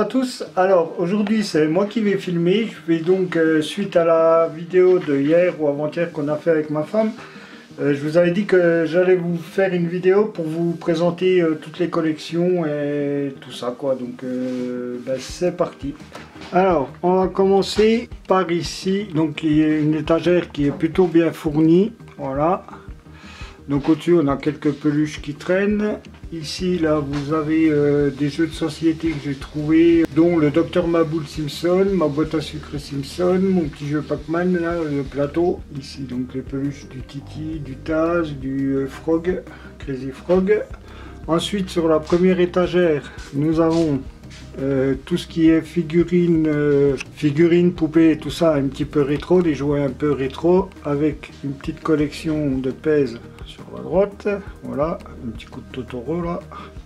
à tous, alors aujourd'hui c'est moi qui vais filmer, je vais donc suite à la vidéo de hier ou avant-hier qu'on a fait avec ma femme, je vous avais dit que j'allais vous faire une vidéo pour vous présenter toutes les collections et tout ça quoi, donc c'est parti. Alors on va commencer par ici, donc il y a une étagère qui est plutôt bien fournie, voilà. Donc au-dessus on a quelques peluches qui traînent. Ici là vous avez des jeux de société que j'ai trouvé, dont le Dr Maboul Simpson, ma boîte à sucre Simpson, mon petit jeu Pac-Man, là, le plateau. Ici donc les peluches du Titi, du Taz, du Frog, Crazy Frog. Ensuite sur la première étagère nous avons tout ce qui est figurines, poupées, tout ça un petit peu rétro, des jouets un peu rétro, avec une petite collection de pèse sur la droite, voilà, un petit coup de Totoro là.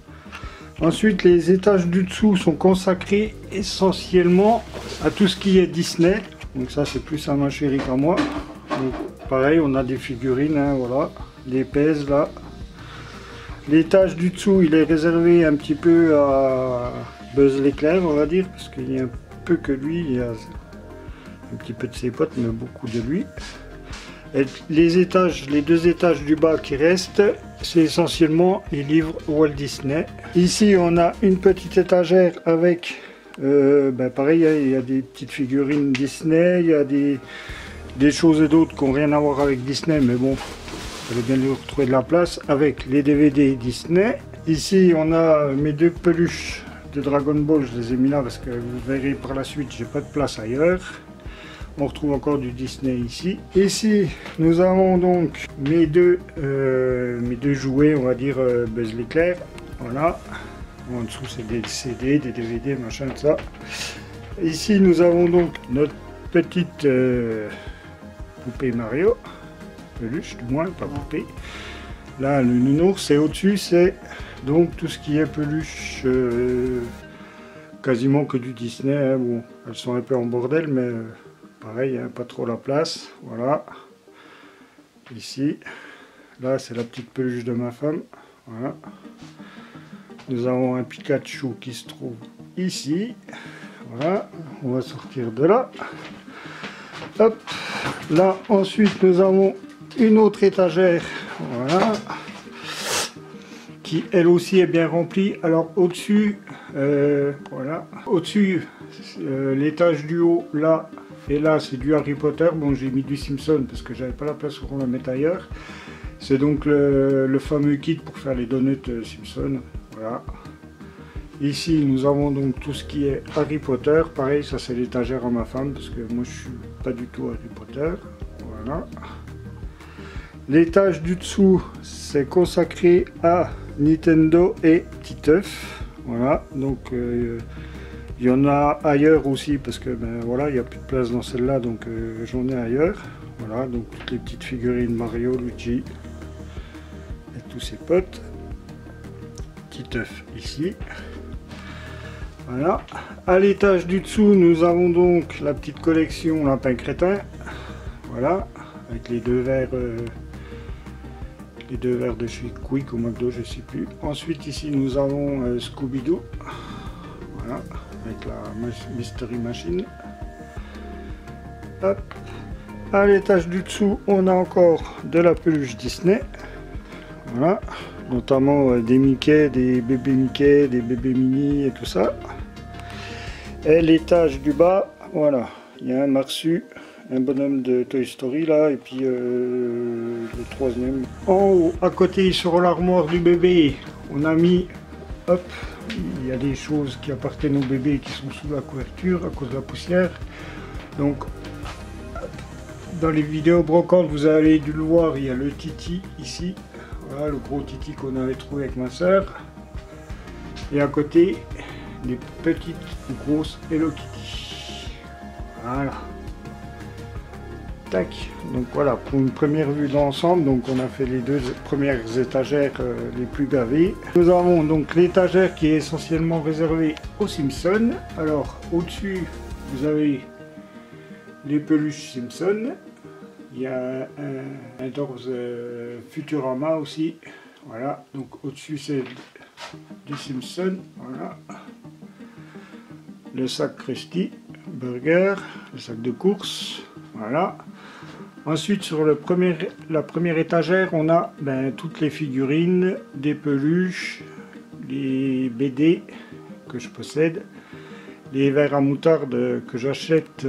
Ensuite les étages du dessous sont consacrés essentiellement à tout ce qui est Disney, donc ça c'est plus à ma chérie qu'à moi. Donc pareil on a des figurines, hein, voilà, les pèses là. L'étage du dessous il est réservé un petit peu à Buzz l'éclair on va dire, parce qu'il y a un peu que lui, il y a un petit peu de ses potes mais beaucoup de lui. Et les deux étages du bas qui restent, c'est essentiellement les livres Walt Disney. Ici on a une petite étagère avec, pareil, il y a des petites figurines Disney, il y a des choses et d'autres qui n'ont rien à voir avec Disney, mais bon, il fallait bien lui retrouver de la place, avec les DVD Disney. Ici on a mes deux peluches de Dragon Ball, je les ai mis là parce que vous verrez par la suite, j'ai pas de place ailleurs. On retrouve encore du Disney ici. Ici, nous avons donc mes deux jouets, on va dire Buzz l'éclair. Voilà. En dessous, c'est des CD, des DVD, machin, ça. Ici, nous avons donc notre petite poupée Mario. Peluche, du moins, pas poupée. Là, le nounours, et au-dessus, c'est donc tout ce qui est peluche, quasiment que du Disney. Hein. Bon, elles sont un peu en bordel, mais... pareil, hein, pas trop la place, voilà. Ici, là c'est la petite peluche de ma femme, voilà. Nous avons un Pikachu qui se trouve ici, voilà. On va sortir de là. Hop, là ensuite nous avons une autre étagère, voilà, qui elle aussi est bien remplie. Alors au-dessus, voilà, au-dessus, l'étage du haut, là. Et là c'est du Harry Potter, bon j'ai mis du Simpson parce que j'avais pas la place pour la mettre ailleurs. C'est donc le fameux kit pour faire les donuts Simpson, voilà. Ici nous avons donc tout ce qui est Harry Potter, pareil ça c'est l'étagère à ma femme parce que moi je suis pas du tout Harry Potter, voilà. L'étage du dessous c'est consacré à Nintendo et Titeuf, voilà, donc... il y en a ailleurs aussi parce que voilà, il n'y a plus de place dans celle-là, donc j'en ai ailleurs. Voilà, donc toutes les petites figurines Mario, Luigi et tous ses potes. Titeuf ici. Voilà. À l'étage du dessous, nous avons donc la petite collection Lapin Crétin. Voilà, avec les deux verres de chez Quick ou McDo, je ne sais plus. Ensuite ici nous avons Scooby-Doo. Voilà. Avec la Mystery Machine. Hop. À l'étage du dessous, on a encore de la peluche Disney. Voilà. Notamment des Mickey, des bébés Mickey, des bébés Mini et tout ça. Et l'étage du bas, voilà. Il y a un Marsu, un bonhomme de Toy Story là, et puis le troisième. En haut, à côté, sur l'armoire du bébé, on a mis, hop, il y a des choses qui appartiennent aux bébés qui sont sous la couverture à cause de la poussière. Donc dans les vidéos brocantes vous avez dû le voir, il y a le Titi ici, voilà le gros Titi qu'on avait trouvé avec ma soeur, et à côté des petites grosses Hello Kitty, voilà. Tac. Donc voilà, pour une première vue d'ensemble, donc on a fait les deux premières étagères les plus gavées. Nous avons donc l'étagère qui est essentiellement réservée aux Simpsons. Alors au-dessus, vous avez les peluches Simpson. Il y a un Doors Futurama aussi. Voilà, donc au-dessus c'est du Simpson. Voilà. le sac Krusty Burger, le sac de course, voilà. Ensuite sur la première étagère, on a toutes les figurines, des peluches, les BD que je possède, les verres à moutarde que j'achète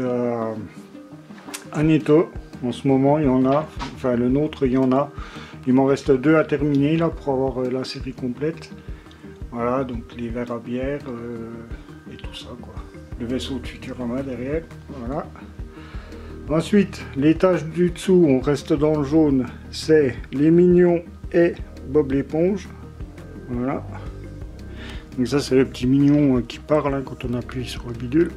à Netto. En ce moment il y en a, enfin le nôtre il y en a. Il m'en reste 2 à terminer là pour avoir la série complète. Voilà, donc les verres à bière et tout ça quoi. Le vaisseau de Futurama derrière, voilà. Ensuite, l'étage du dessous, on reste dans le jaune, c'est les Mignons et Bob l'éponge. Voilà. Donc ça c'est le petit mignon qui parle hein, quand on appuie sur le bidule.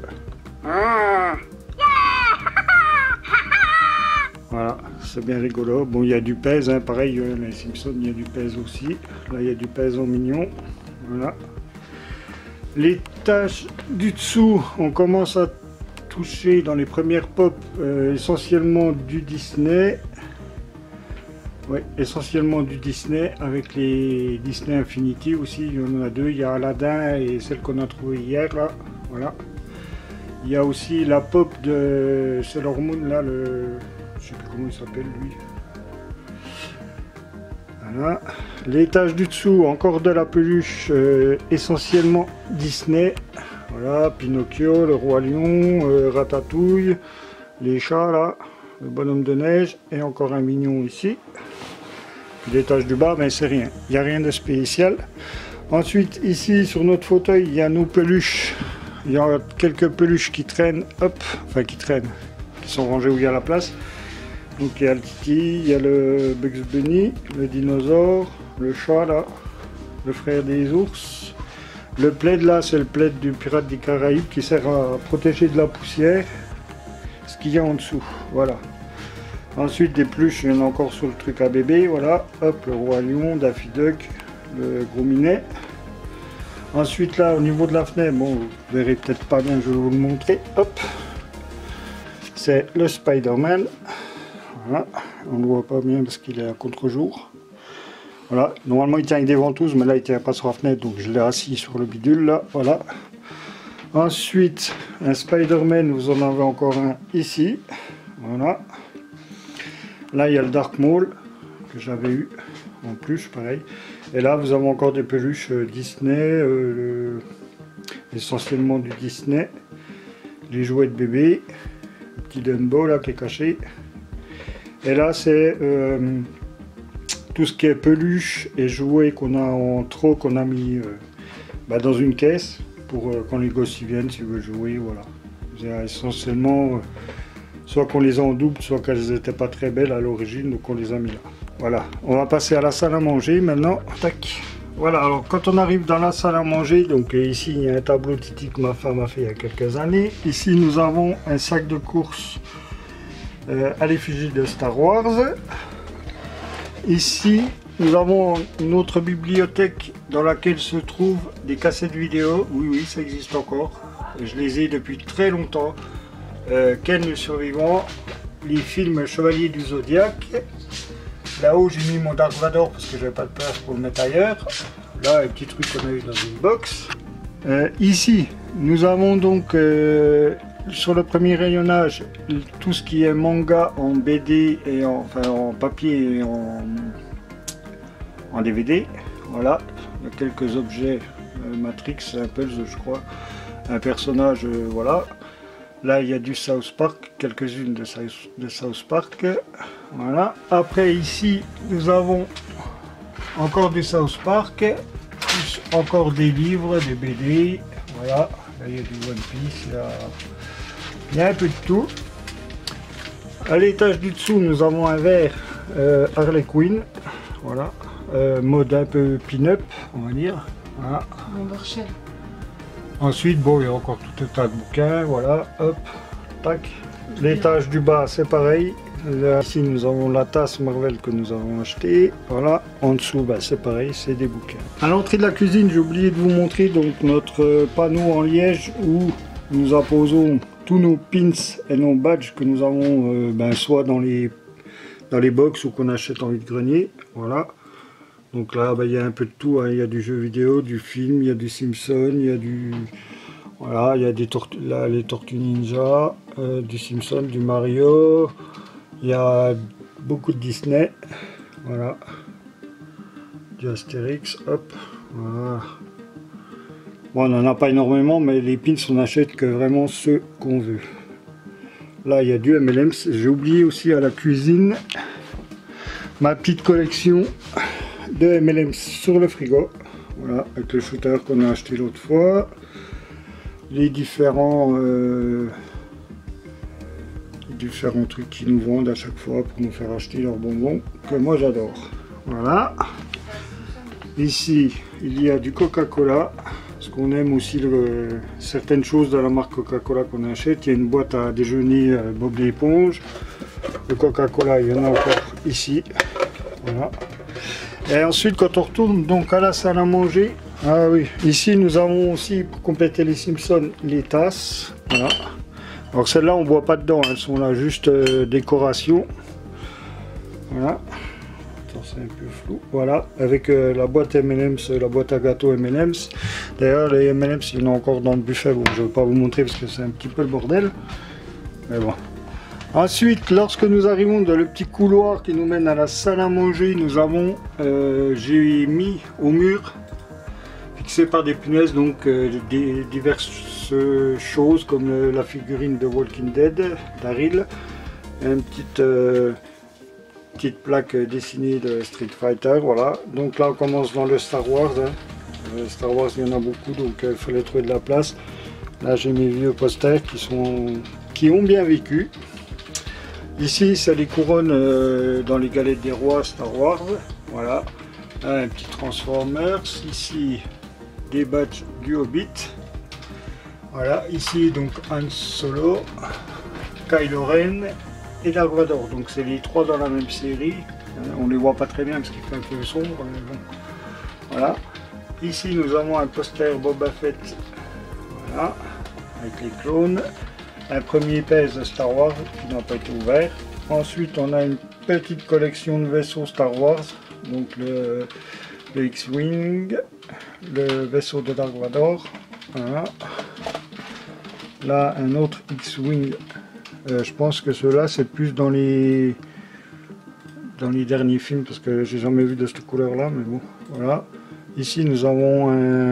Voilà, c'est bien rigolo. Bon, il y a du pèse, hein, pareil, les Simpsons, il y a du pèse aussi. Là, il y a du pèse en mignon. Voilà. L'étage du dessous, on commence à toucher dans les premières pop essentiellement du Disney. Ouais, essentiellement du Disney avec les Disney Infinity aussi. Il y en a 2, il y a Aladdin et celle qu'on a trouvée hier là. Voilà. Il y a aussi la pop de Sailor Moon là, je sais plus comment il s'appelle lui. Voilà. L'étage du dessous, encore de la peluche essentiellement Disney. Voilà, Pinocchio, le Roi Lion, Ratatouille, les chats là, le bonhomme de neige et encore un mignon ici. L'étage du bas, mais c'est rien, il n'y a rien de spécial. Ensuite, ici sur notre fauteuil, il y a nos peluches. Il y a quelques peluches qui traînent, hop, enfin qui traînent, qui sont rangées où il y a la place. Donc il y a le Titi, il y a le Bugs Bunny, le dinosaure, le chat là, le frère des ours. Le plaid là, c'est le plaid du Pirate des Caraïbes qui sert à protéger de la poussière. Ce qu'il y a en dessous, voilà. Ensuite des peluches, il y en a encore sur le truc à bébé, voilà. Hop, le Roi Lion, Daffy Duck, le Gros Minet. Ensuite là, au niveau de la fenêtre, bon, vous verrez peut-être pas bien, je vais vous le montrer. Hop, c'est le Spider-Man. Voilà, on ne le voit pas bien parce qu'il est à contre-jour. Voilà, normalement il tient avec des ventouses, mais là il tient pas sur la fenêtre, donc je l'ai assis sur le bidule là, voilà. Ensuite, un Spider-Man, vous en avez encore un ici, voilà. Là il y a le Dark Maul, que j'avais eu en plus, pareil. Et là vous avez encore des peluches Disney, essentiellement du Disney. Les jouets de bébé, le petit Dumbo là qui est caché. Et là c'est tout ce qui est peluche et jouets qu'on a en trop, qu'on a mis dans une caisse pour quand les gosses y viennent, s'ils veulent jouer, voilà. C'est essentiellement soit qu'on les a en double, soit qu'elles n'étaient pas très belles à l'origine, donc on les a mis là. Voilà, on va passer à la salle à manger maintenant. Tac. Voilà, alors quand on arrive dans la salle à manger, donc ici il y a un tableau Titi que ma femme a fait il y a quelques années. Ici nous avons un sac de course à l'effigie de Star Wars. Ici, nous avons une autre bibliothèque dans laquelle se trouvent des cassettes vidéo. Oui, oui, ça existe encore. Je les ai depuis très longtemps. Ken le survivant, les films Chevalier du Zodiaque. Là-haut, j'ai mis mon Dark Vador parce que j'avais pas de place pour le mettre ailleurs. Là, un petit truc qu'on a eu dans une box. Ici, nous avons donc sur le premier rayonnage tout ce qui est manga en BD et en papier et en DVD. Voilà, il y a quelques objets Matrix, un puzzle je crois, un personnage, voilà. Là il y a du South Park, quelques-unes de South Park. Voilà. Après ici nous avons encore du South Park, plus encore des livres, des BD. Voilà, là il y a du One Piece, il y a un peu de tout. À l'étage du dessous, nous avons un verre Harley Quinn, voilà, mode un peu pin-up, on va dire. Voilà. Ensuite, bon, il y a encore tout un tas de bouquins, voilà, hop, tac. L'étage du bas, c'est pareil. Là, ici, nous avons la tasse Marvel que nous avons achetée. Voilà, en dessous, c'est pareil, c'est des bouquins. À l'entrée de la cuisine, j'ai oublié de vous montrer donc notre panneau en liège où nous apposons tous nos pins et nos badges que nous avons soit dans les box ou qu'on achète en vide-grenier. Voilà. Donc là, il y a un peu de tout, hein. Il y a du jeu vidéo, du film, il y a du Simpson, il y a du... Voilà, il y a des là, les Tortues Ninja, du Simpson, du Mario. Il y a beaucoup de Disney. Voilà. Du Astérix, hop. Voilà. Bon, on n'en a pas énormément, mais les pins, on n'achète que vraiment ceux qu'on veut. Là, il y a du M&M's. J'ai oublié aussi à la cuisine ma petite collection de M&M's sur le frigo. Voilà, avec le shooter qu'on a acheté l'autre fois. Les différents trucs qu'ils nous vendent à chaque fois pour nous faire acheter leurs bonbons, que moi j'adore. Voilà. Ici, il y a du Coca-Cola. Parce qu'on aime aussi certaines choses de la marque Coca-Cola qu'on achète. Il y a une boîte à déjeuner Bob l'éponge. Le Coca-Cola, il y en a encore ici. Voilà. Et ensuite, quand on retourne donc à la salle à manger, ah oui, ici nous avons aussi, pour compléter les Simpsons, les tasses. Voilà. Alors celles-là, on ne boit pas dedans, elles sont là juste décoration. Voilà. C'est un peu flou, voilà, avec la boîte M&M's, la boîte à gâteaux M&M's. D'ailleurs, les M&M's, il y en a encore dans le buffet. Bon, je ne vais pas vous montrer parce que c'est un petit peu le bordel. Mais bon. Ensuite, lorsque nous arrivons dans le petit couloir qui nous mène à la salle à manger, nous avons, j'ai mis au mur, fixé par des punaises, donc des diverses choses comme la figurine de Walking Dead, Daryl, une petite plaque dessinée de Street Fighter, voilà. Donc là on commence dans le Star Wars, hein. Star Wars il y en a beaucoup, donc il fallait trouver de la place. Là j'ai mes vieux posters qui ont bien vécu. Ici c'est les couronnes dans les galettes des rois Star Wars, voilà. Là, un petit Transformers, ici des badges du Hobbit, voilà. Ici donc Han Solo, Kylo Ren et Dark Vador, donc c'est les trois dans la même série. On les voit pas très bien parce qu'il fait un peu sombre, mais bon. Voilà. Ici nous avons un poster Boba Fett, voilà, avec les clones. Un premier pèse de Star Wars qui n'a pas été ouvert. Ensuite on a une petite collection de vaisseaux Star Wars, donc le X-Wing, le vaisseau de Dark Vador, voilà. Là un autre X-Wing. Je pense que ceux-là c'est plus dans les derniers films parce que j'ai jamais vu de cette couleur là, mais bon, voilà. Ici nous avons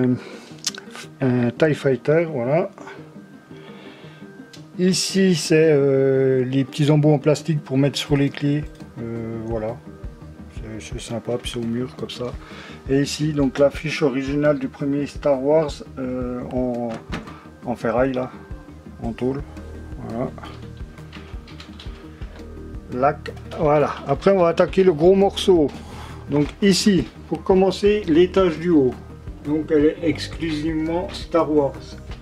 un TIE Fighter, voilà. Ici c'est les petits embouts en plastique pour mettre sur les clés, voilà. C'est sympa, puis c'est au mur comme ça. Et ici donc l'affiche originale du premier Star Wars en ferraille là, en tôle, voilà. Voilà, après on va attaquer le gros morceau. Donc ici, pour commencer, l'étage du haut. Donc elle est exclusivement Star Wars.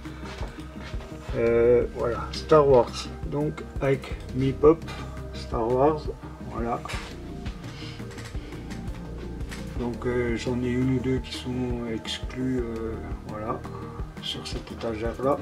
Voilà, Star Wars. Donc avec Mi Pop, Star Wars, voilà. Donc j'en ai une ou deux qui sont exclus, voilà, sur cette étagère là.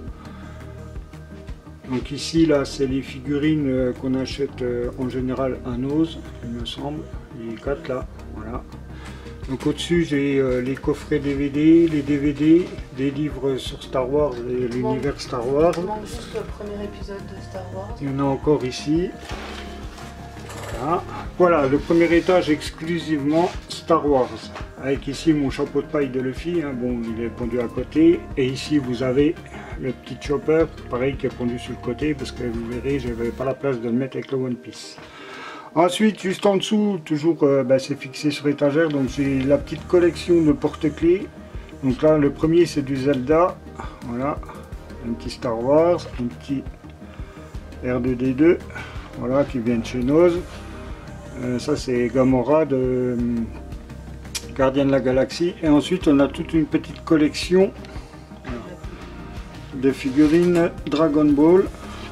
Donc ici, là, c'est les figurines qu'on achète en général à Nose, il me semble, les 4 là, voilà. Donc au-dessus, j'ai les coffrets DVD, les DVD, des livres sur Star Wars et l'univers Star Wars. Il manque juste le premier épisode de Star Wars. Il y en a encore ici. Voilà. Voilà, le premier étage exclusivement Star Wars. Avec ici mon chapeau de paille de Luffy, hein. Bon, il est pendu à côté. Et ici vous avez le petit chopper, pareil, qui est pendu sur le côté, parce que vous verrez, je n'avais pas la place de le mettre avec le One Piece. Ensuite, juste en dessous, toujours, c'est fixé sur étagère, donc j'ai la petite collection de porte-clés. Donc là, le premier c'est du Zelda, voilà, un petit Star Wars, un petit R2D2, voilà, qui vient de chez Nose. Ça c'est Gamora de Gardien de la Galaxie. Et ensuite on a toute une petite collection de figurines Dragon Ball.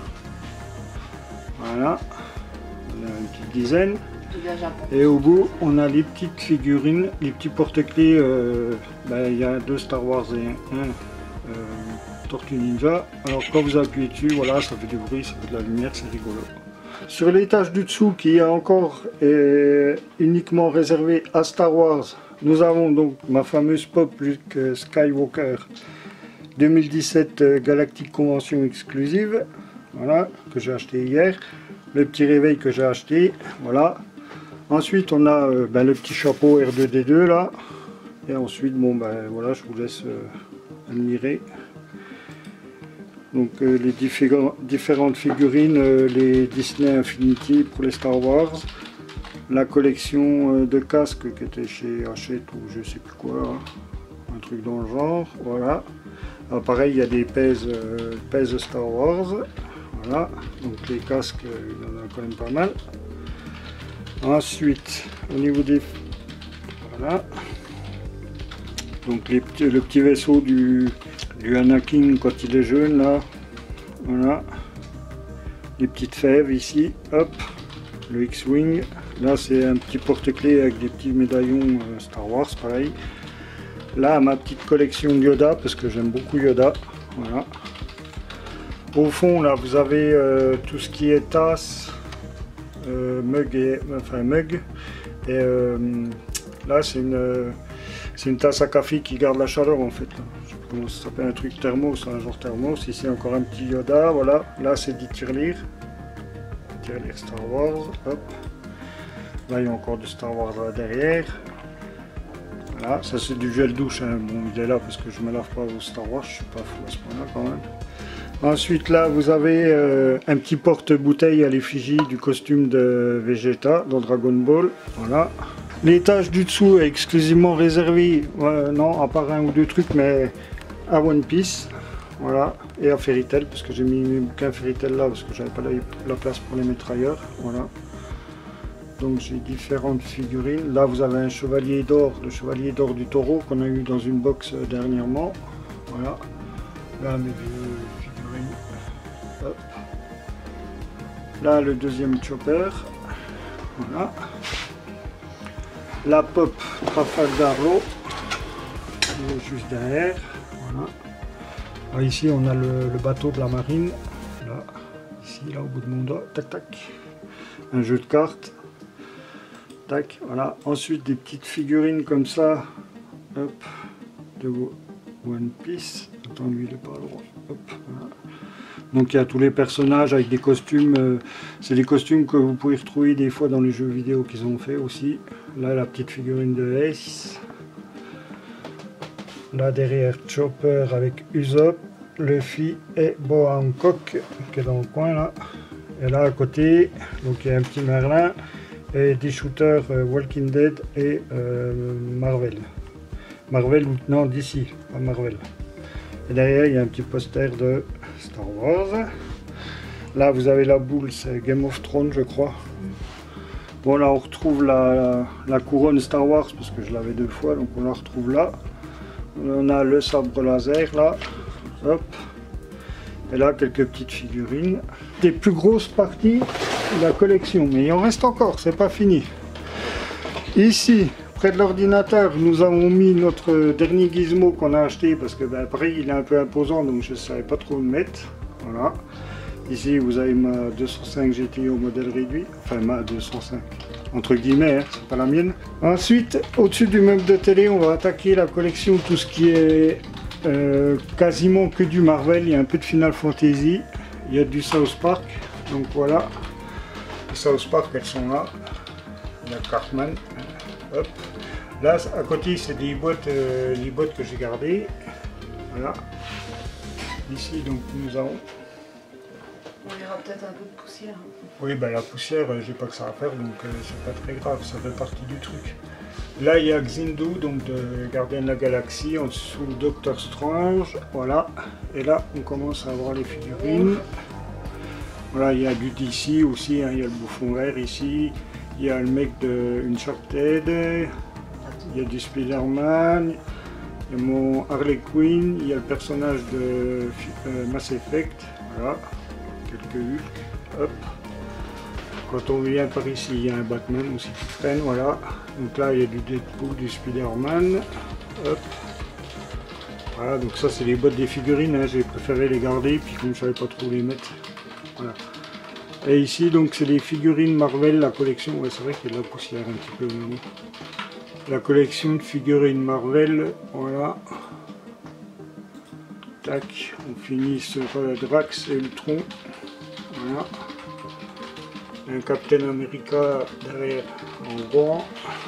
Voilà, une petite dizaine. Et au bout on a les petites figurines, les petits porte-clés. Il y a 2 Star Wars et un Tortue Ninja. Alors quand vous appuyez dessus, voilà, ça fait du bruit, ça fait de la lumière, c'est rigolo. Sur l'étage du dessous, qui est encore uniquement réservé à Star Wars, nous avons donc ma fameuse pop Luke Skywalker 2017 Galactic Convention exclusive, voilà, que j'ai acheté hier. Le petit réveil que j'ai acheté, voilà. Ensuite on a le petit chapeau R2D2 là. Et ensuite, bon ben voilà, je vous laisse admirer. Donc les différentes figurines, les Disney Infinity pour les Star Wars. La collection de casques qui était chez Hachette ou je sais plus quoi, hein. Un truc dans le genre, voilà. Alors, pareil, il y a des pèses Star Wars, voilà. Donc les casques, il y en a quand même pas mal. Ensuite, au niveau des... Voilà. Donc le petit vaisseau du Anakin quand il est jeune, là. Voilà. Les petites fèves ici, hop. Le X-Wing. Là, c'est un petit porte-clés avec des petits médaillons Star Wars, pareil. Là, ma petite collection de Yoda, parce que j'aime beaucoup Yoda. Voilà. Au fond, là, vous avez tout ce qui est tasse, mug. Et là, c'est une tasse à café qui garde la chaleur, en fait. Là. Je sais pas comment ça s'appelle, un truc thermos, un genre thermos. Ici, encore un petit Yoda, voilà. Là, c'est du tirelire. Tirelire Star Wars, hop. Là, il y a encore du Star Wars là derrière. Voilà, ça c'est du gel douche. Hein. Bon, il est là parce que je me lave pas au Star Wars, je suis pas fou à ce point-là quand même. Ensuite, là, vous avez un petit porte-bouteille à l'effigie du costume de Vegeta dans Dragon Ball. Voilà. L'étage du dessous est exclusivement réservé, non, à part un ou deux trucs, mais à One Piece. Voilà, et à Fairy Tail, parce que j'ai mis mes bouquins Fairy Tail là, parce que j'avais pas la place pour les mettre ailleurs. Voilà. Donc j'ai différentes figurines. Là vous avez un chevalier d'or, le chevalier d'or du taureau qu'on a eu dans une box dernièrement. Voilà. Là mes deux figurines. Hop. Là le deuxième chopper. Voilà. La pop Trafalgar Law. Juste derrière. Voilà. Là, ici on a le bateau de la marine. Là. Ici là au bout de mon doigt. Tac tac. Un jeu de cartes. Tac, voilà. Ensuite des petites figurines comme ça, hop, de One Piece. Attends, lui il est pas droit. Hop, voilà. Donc il y a tous les personnages avec des costumes. C'est des costumes que vous pouvez retrouver des fois dans les jeux vidéo qu'ils ont fait aussi. Là la petite figurine de Ace. Là derrière Chopper avec Usopp, Luffy et Boa Hancock qui est dans le coin là. Et là à côté, donc il y a un petit Merlin. Et des shooters Walking Dead et Marvel. Marvel ou non DC, pas Marvel. Et derrière il y a un petit poster de Star Wars. Là vous avez la boule, c'est Game of Thrones je crois. Bon là on retrouve la couronne Star Wars parce que je l'avais deux fois donc on la retrouve là. On a le sabre laser là. Hop. Et là quelques petites figurines. Des plus grosses parties de la collection, mais il en reste encore, c'est pas fini. Ici, près de l'ordinateur, nous avons mis notre dernier gizmo qu'on a acheté parce que ben, pareil, il est un peu imposant donc je ne savais pas trop le mettre. Voilà. Ici, vous avez ma 205 GTI au modèle réduit, enfin ma 205 entre guillemets, hein, c'est pas la mienne. Ensuite, au-dessus du meuble de télé, on va attaquer la collection, tout ce qui est quasiment que du Marvel. Il y a un peu de Final Fantasy, il y a du South Park, donc voilà. Les South Park, elles sont là. Il y a Cartman. Hop. Là, à côté, c'est des boîtes, les boîtes que j'ai gardées. Voilà. Ici, donc, nous avons... On verra peut-être un peu de poussière. Oui, ben la poussière, j'ai pas que ça à faire, donc c'est pas très grave, ça fait partie du truc. Là, il y a Xindu, donc de Gardien de la Galaxie, en dessous le Docteur Strange, voilà. Et là, on commence à avoir les figurines. Voilà, il y a du DC aussi, hein, il y a le bouffon vert ici, il y a le mec de Uncharted, il y a du Spider-Man, il y a mon Harley Quinn, il y a le personnage de Mass Effect, voilà, quelques Hulk, hop. Quand on vient par ici, il y a un Batman aussi qui traîne, voilà. Donc là, il y a du Deadpool, du Spider-Man, hop. Voilà, donc ça c'est les boîtes des figurines, hein, j'ai préféré les garder, puis comme je savais pas trop où les mettre. Voilà. Et ici donc c'est les figurines Marvel, la collection, ouais c'est vrai qu'il y a de la poussière un petit peu, mais bon. La collection de figurines Marvel, voilà. Tac, on finit sur Drax et Ultron. Voilà. Un Captain America derrière en rond.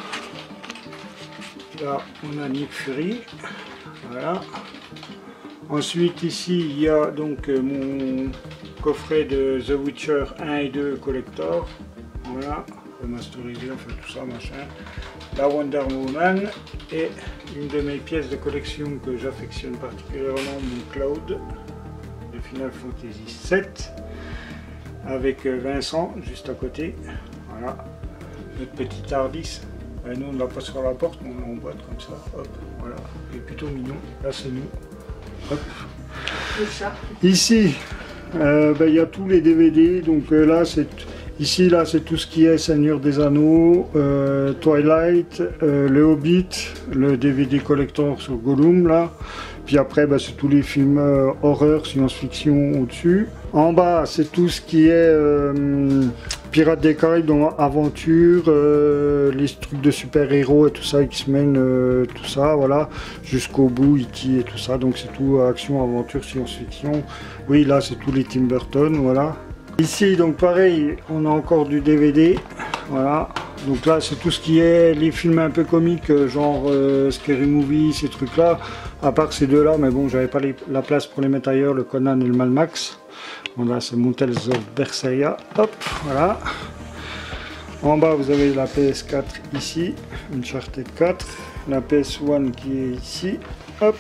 Là, on a Nick Fury. Voilà. Ensuite, ici, il y a donc mon coffret de The Witcher 1 et 2 Collector. Voilà, remasterisé, enfin tout ça, machin. La Wonder Woman et une de mes pièces de collection que j'affectionne particulièrement, mon Cloud de Final Fantasy VII avec Vincent juste à côté. Voilà, notre petit Tardis. Nous on ne l'a pas sur la porte, mais on l'a en boîte comme ça. Hop, voilà, il est plutôt mignon. Là c'est nous. Hop. Le chat. Ici, il y a tous les DVD. Donc là c'est ici là c'est tout ce qui est Seigneur des Anneaux, Twilight, le Hobbit, le DVD collector sur Gollum là. Puis après c'est tous les films horreur, science-fiction au-dessus. En bas c'est tout ce qui est Pirates des Caraïbes, donc aventure, les trucs de super-héros et tout ça, X-Men, tout ça, voilà, jusqu'au bout, E.T. et tout ça, donc c'est tout action, aventure, science-fiction. Oui, là c'est tous les Tim Burton, voilà. Ici, donc pareil, on a encore du DVD, voilà. Donc là, c'est tout ce qui est les films un peu comiques, genre Scary Movie, ces trucs-là. À part ces deux-là, mais bon, j'avais pas la place pour les mettre ailleurs, le Conan et le Mad Max. Bon, là, c'est Montels of Berseria. Hop, voilà. En bas, vous avez la PS4 ici, Uncharted 4. La PS1 qui est ici. Hop.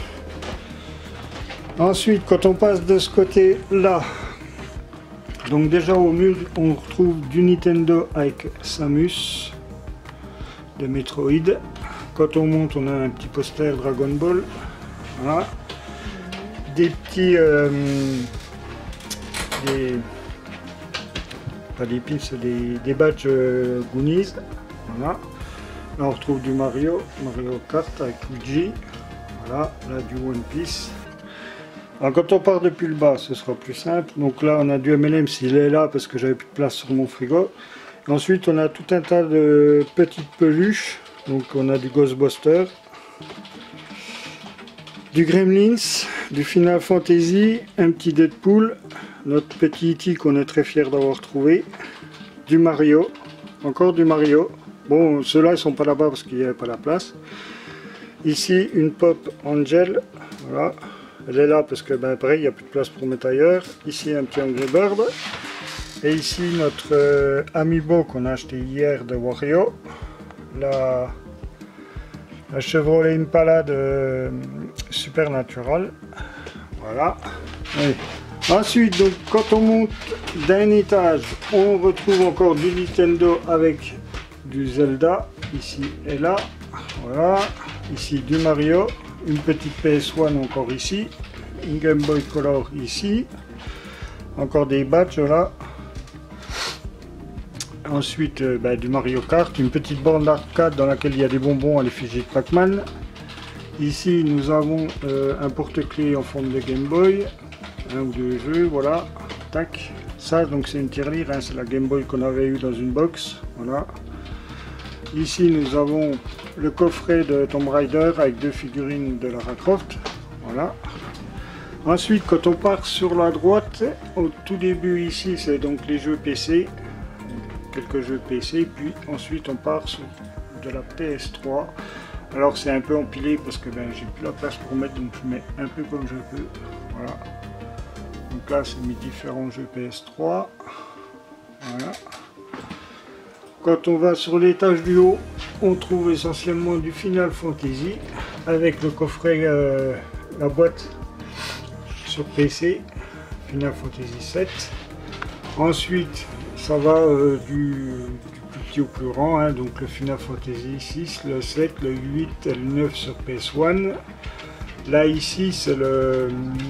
Ensuite, quand on passe de ce côté-là, donc déjà au mur, on retrouve du Nintendo avec Samus, de Metroid. Quand on monte, on a un petit poster Dragon Ball. Voilà. Des petits... pas des pins, c'est des badges Goonies. Voilà. Là on retrouve du Mario Kart avec Luigi. Voilà, là du One Piece. Alors quand on part depuis le bas, ce sera plus simple. Donc là on a du MLM s'il est là parce que j'avais plus de place sur mon frigo. Et ensuite on a tout un tas de petites peluches. Donc on a du Ghostbuster, du Gremlins, du Final Fantasy, un petit Deadpool, notre petit E.T. qu'on est très fier d'avoir trouvé, du Mario, encore du Mario. Bon, ceux-là ils sont pas là-bas parce qu'il n'y avait pas la place. Ici une Pop Angel, voilà, elle est là parce que pareil il n'y a plus de place pour mettre ailleurs. Ici un petit Angry Bird. Et ici notre Amiibo qu'on a acheté hier de Wario. La Chevrolet Impala de Supernatural. Voilà. Et ensuite, donc, quand on monte d'un étage, on retrouve encore du Nintendo avec du Zelda, ici et là. Voilà. Ici du Mario, une petite PS1 encore ici, une Game Boy Color ici, encore des badges là. Ensuite du Mario Kart, une petite borne d'arcade dans laquelle il y a des bonbons à l'effigie de Pac-Man. Ici nous avons un porte-clés en forme de Game Boy, un ou deux jeux, voilà, tac. Ça donc c'est une tirelire, hein, c'est la Game Boy qu'on avait eu dans une box, voilà. Ici nous avons le coffret de Tomb Raider avec deux figurines de Lara Croft, voilà. Ensuite quand on part sur la droite, au tout début ici c'est donc les jeux PC. Quelques jeux PC, puis ensuite on part sur de la PS3. Alors c'est un peu empilé parce que j'ai plus la place pour mettre, donc je mets un peu comme je peux. Voilà. Donc là c'est mes différents jeux PS3. Voilà. Quand on va sur l'étage du haut, on trouve essentiellement du Final Fantasy avec le coffret, la boîte sur PC, Final Fantasy VII. Ensuite ça va du plus petit au plus grand, hein, donc le Final Fantasy 6, le 7, le 8 et le 9 sur PS1. Là ici c'est le...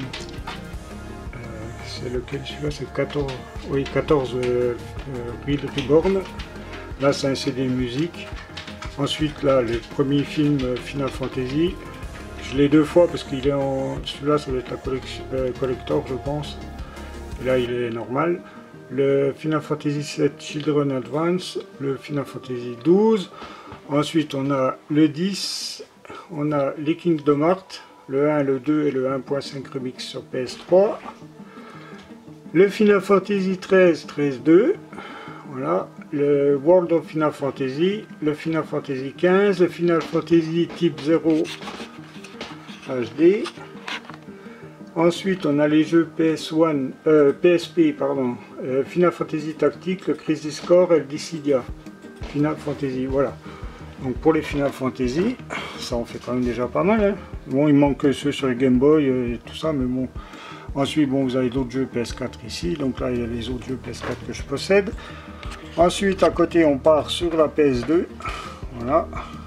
c'est lequel celui-là? C'est 14, oui 14 Real Reborn. Là c'est un CD musique. Ensuite là le premier film Final Fantasy. Je l'ai deux fois parce qu'il est en... Celui-là ça doit être la collection, collector je pense. Et là il est normal. Le Final Fantasy VII Children Advance, le Final Fantasy 12, ensuite on a le 10, on a les Kingdom Hearts, le 1, le 2 et le 1.5 Remix sur PS3. Le Final Fantasy XIII 13.2. Voilà, le World of Final Fantasy, le Final Fantasy XV, le Final Fantasy Type 0 HD. Ensuite, on a les jeux PSP, pardon, Final Fantasy Tactique, le Crisis Core et le Dissidia. Final Fantasy, voilà. Donc pour les Final Fantasy, ça en fait quand même déjà pas mal. Hein. Bon, il manque ceux sur les Game Boy et tout ça, mais bon. Ensuite, bon, vous avez d'autres jeux PS4 ici. Donc là, il y a les autres jeux PS4 que je possède. Ensuite, à côté, on part sur la PS2. Voilà.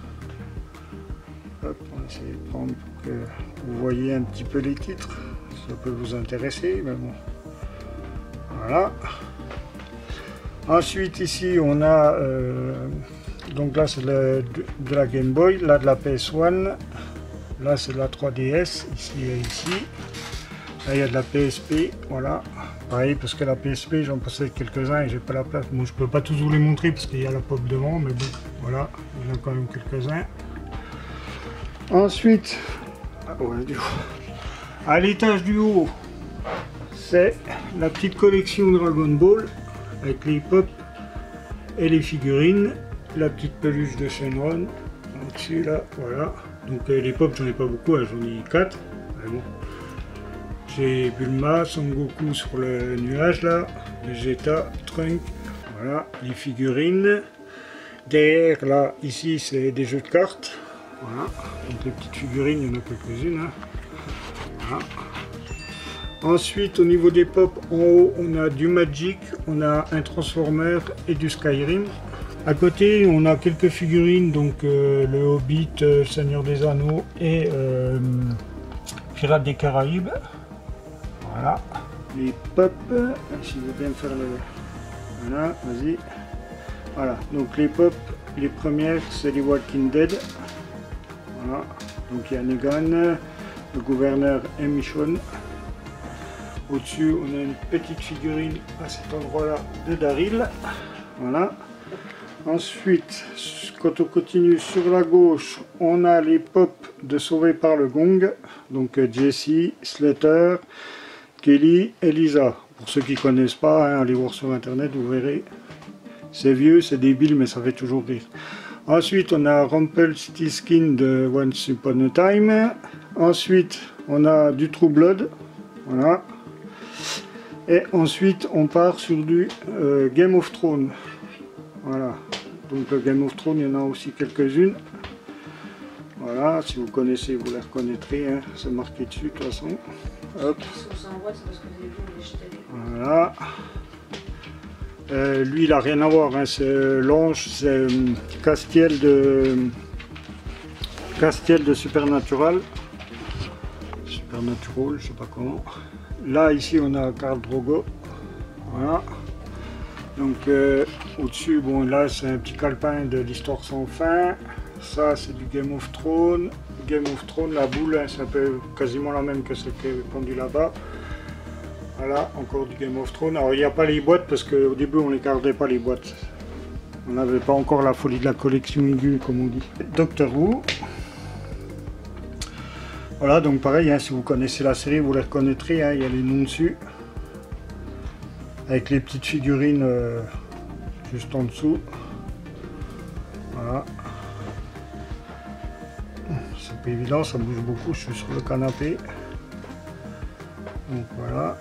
Hop, on va essayer de prendre pour que vous voyez un petit peu les titres. Ça peut vous intéresser, mais bon. Voilà. Ensuite, ici, on a... donc là, c'est de la Game Boy. Là, de la PS1. Là, c'est de la 3DS. Ici et ici. Là, il y a de la PSP. Voilà. Pareil, parce que la PSP, j'en possède quelques-uns et j'ai pas la place. Bon, je peux pas tous vous les montrer parce qu'il y a la pop devant, mais bon, voilà, il y en a quand même quelques-uns. Ensuite, à l'étage du haut, c'est la petite collection Dragon Ball avec les pop et les figurines, la petite peluche de Shenron au-dessus là, voilà. Donc les pop, j'en ai pas beaucoup, hein, j'en ai 4. Mais bon. J'ai Bulma, Son Goku sur le nuage là, Vegeta, Trunk, voilà, les figurines. Derrière là, ici c'est des jeux de cartes, voilà, donc les petites figurines, il y en a quelques-unes. Hein. Voilà. Ensuite au niveau des pop, en haut on a du Magic, on a un Transformer et du Skyrim. À côté on a quelques figurines, donc le Hobbit, Seigneur des Anneaux et Pirates des Caraïbes. Voilà, les pop, si vous voulez bien faire le... Voilà, vas-y. Voilà, donc les pop, les premières, c'est les Walking Dead. Voilà, donc il y a Negan, le gouverneur et Michonne. Au-dessus, on a une petite figurine à cet endroit-là de Daryl. Voilà. Ensuite, quand on continue sur la gauche, on a les pop de Sauvé par le Gong. Donc Jesse, Slater, Kelly et Lisa. Pour ceux qui ne connaissent pas, hein, allez voir sur internet, vous verrez. C'est vieux, c'est débile, mais ça fait toujours rire. Ensuite, on a Rumpelstiltskin de Once Upon a Time. Ensuite, on a du True Blood. Voilà. Et ensuite, on part sur du Game of Thrones. Voilà. Donc, le Game of Thrones, il y en a aussi quelques-unes. Voilà, si vous connaissez, vous les reconnaîtrez. Hein. C'est marqué dessus, de toute façon. Hop. Voilà. Lui, il n'a rien à voir. Hein. C'est l'ange, c'est Castiel de Supernatural. Supernatural, je sais pas comment. Là, ici, on a Khal Drogo. Voilà. Donc, au-dessus, bon, là, c'est un petit calepin de l'Histoire sans fin. Ça, c'est du Game of Thrones. Game of Thrones, la boule, hein, c'est un peu quasiment la même que celle qui est pendue là-bas. Voilà, encore du Game of Thrones. Alors, il n'y a pas les boîtes parce qu'au début, on ne les gardait pas, les boîtes. On n'avait pas encore la folie de la collection aiguë, comme on dit. Doctor Who. Voilà, donc pareil, hein, si vous connaissez la série, vous les reconnaîtrez, hein, il y a les noms dessus. Avec les petites figurines juste en dessous. Voilà. C'est pas évident, ça bouge beaucoup, je suis sur le canapé. Donc voilà.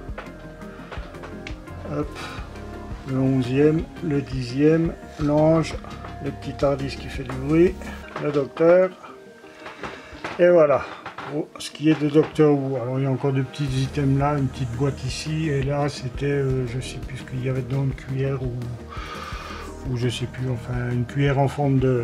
Hop. Le 11e, le 10e, l'ange, le petit Tardis qui fait du bruit, le docteur. Et voilà. Pour ce qui est de Doctor Who. Alors il y a encore de petits items là, une petite boîte ici, et là c'était, je sais plus ce qu'il y avait dedans, une cuillère ou je sais plus, enfin une cuillère en forme de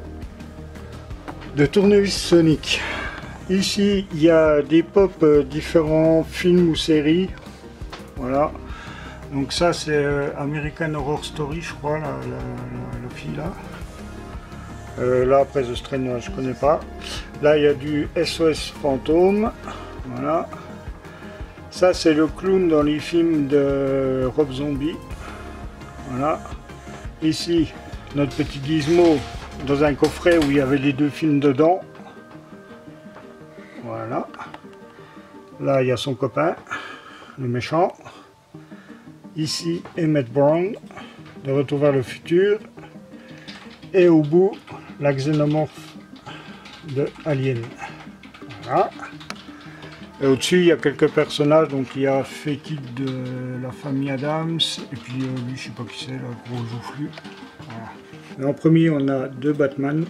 tournevis Sonic. Ici il y a des pop différents films ou séries. Voilà. Donc ça c'est American Horror Story, je crois, la fille là. Là après The Strain, je connais pas. Là il y a du SOS Fantôme. Voilà. Ça c'est le clown dans les films de Rob Zombie. Voilà. Ici notre petit Gizmo dans un coffret où il y avait les deux films dedans. Voilà. Là, il y a son copain, le méchant. Ici, Emmett Brown, de Retour vers le futur. Et au bout, la xénomorphe de Alien. Voilà. Et au-dessus, il y a quelques personnages. Donc, il y a Fekid de la famille Adams. Et puis, lui, je sais pas qui c'est, le gros joufflu. Voilà. Et en premier, on a 2 Batman.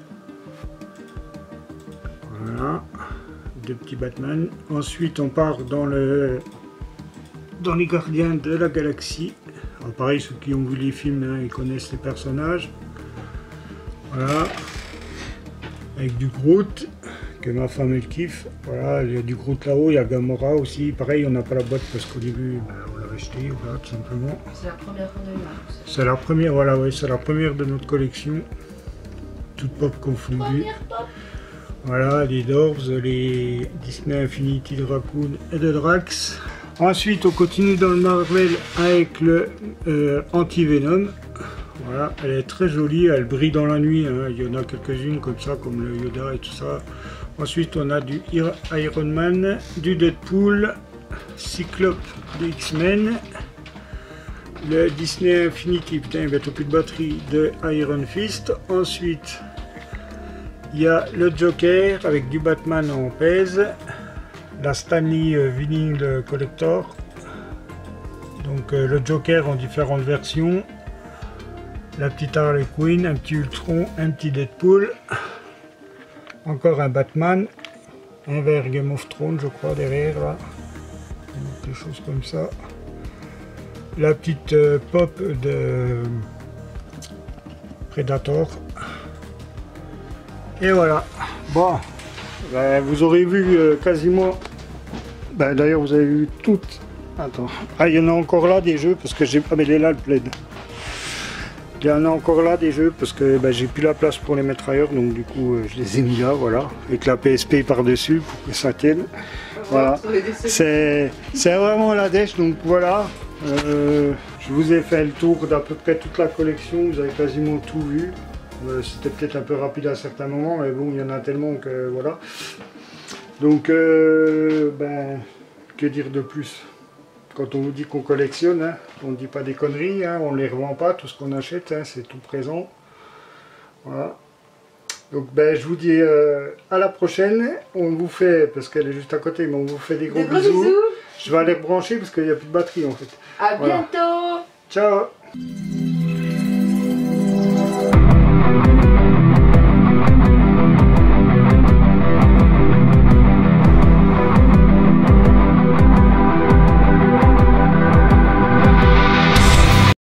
Voilà. 2 petits Batman. Ensuite, on part dans les Gardiens de la Galaxie. Alors, pareil, ceux qui ont vu les films, hein, ils connaissent les personnages. Voilà. Avec du Groot, que ma femme elle kiffe. Voilà, il y a du Groot là-haut, il y a Gamora aussi. Pareil, on n'a pas la boîte parce qu'au début, on l'a acheté, voilà, tout simplement. C'est la première qu'on a eu. C'est la première, voilà, ouais, c'est la première de notre collection. Toute pop confondue. Voilà, les Dwarves, les Disney Infinity de Raccoon et de Drax. Ensuite, on continue dans le Marvel avec le Anti-Venom. Voilà, elle est très jolie, elle brille dans la nuit, hein. Il y en a quelques-unes comme ça, comme le Yoda et tout ça. Ensuite, on a du Iron Man, du Deadpool, Cyclope de X-Men, le Disney Infinity, putain, il va être plus de batterie, de Iron Fist. Ensuite, il y a le Joker avec du Batman en pèse, la Stanley Vinyl Collector, donc le Joker en différentes versions. La petite Harley Quinn, un petit Ultron, un petit Deadpool, encore un Batman, un vert Game of Thrones je crois derrière là, des choses comme ça. La petite pop de Predator. Et voilà. Bon, ben, vous aurez vu quasiment, ben, d'ailleurs vous avez vu toutes. Attends, ah il y en a encore là des jeux parce que j'ai, ah mais il est là le plaid. Il y en a encore là des jeux parce que ben, j'ai plus la place pour les mettre ailleurs, donc du coup je les ai mis là, voilà, avec la PSP par-dessus pour que ça tienne. Voilà, c'est vraiment la dèche, donc voilà. Je vous ai fait le tour d'à peu près toute la collection, vous avez quasiment tout vu. C'était peut-être un peu rapide à certains moments, mais bon, il y en a tellement que voilà. Donc, ben, que dire de plus? Quand on vous dit qu'on collectionne, hein, on ne dit pas des conneries, hein, on ne les revend pas, tout ce qu'on achète, hein, c'est tout présent. Voilà. Donc ben, je vous dis à la prochaine. On vous fait, parce qu'elle est juste à côté, mais on vous fait des gros bisous. Je vais aller brancher parce qu'il n'y a plus de batterie en fait. À voilà. bientôt. Ciao.